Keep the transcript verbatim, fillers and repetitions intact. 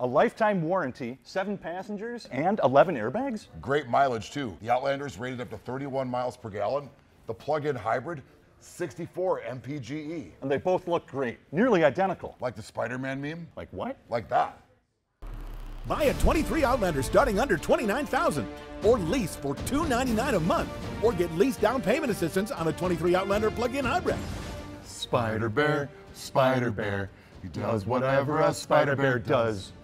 A lifetime warranty, seven passengers, and eleven airbags? Great mileage too. The Outlander's rated up to thirty-one miles per gallon. The plug-in hybrid, sixty-four M P G E. And they both look great, nearly identical. Like the Spider-Man meme? Like what? Like that. Buy a twenty-three Outlander starting under twenty-nine thousand dollars, or lease for two ninety-nine a month, or get lease down payment assistance on a twenty-three Outlander plug-in hybrid. Spider-Bear, Spider-Bear, he does whatever a Spider-Bear does.